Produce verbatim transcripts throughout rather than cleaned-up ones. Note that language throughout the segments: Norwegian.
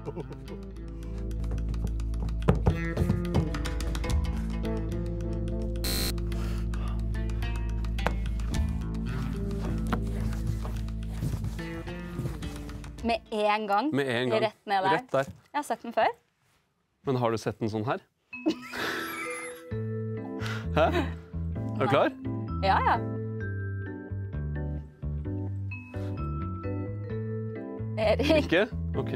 Med en gang? Med en gang. Rett ned der? Rett der. Jeg har sett den før. Men har du sett den sånn her? Hæ? Er du klar? Ja, ja. Erik. Ikke? Ok.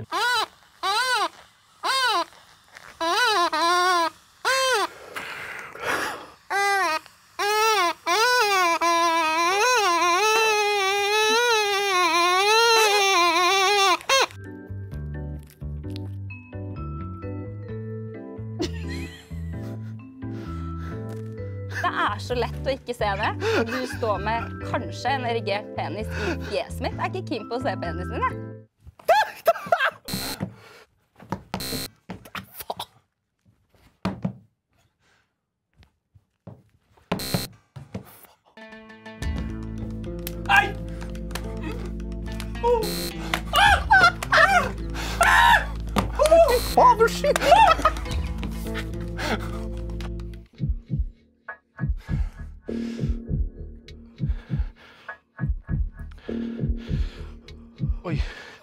Det er så lett å ikke se det. Du står med kanskje en erigert penis i fjeset mitt. Jeg er ikke keen på å se penisen din, jeg. Nei! Fader, shit! Oi.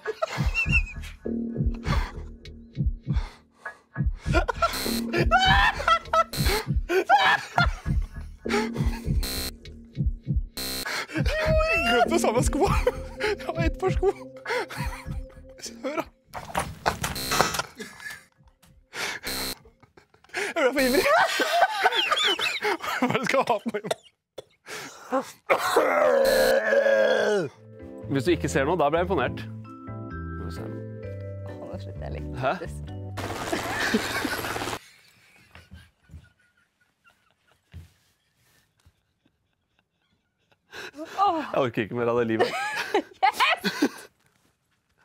Jeg glemte samme sko. Jeg har ett par sko. Hør da. Jeg ble for ivrig. Hva er det du skal ha på meg? Hvis du ikke ser noe, da ble jeg imponert. Nå ser jeg noe. Åh, nå slutter jeg litt. Hæ? Jeg orker ikke mer av det livet.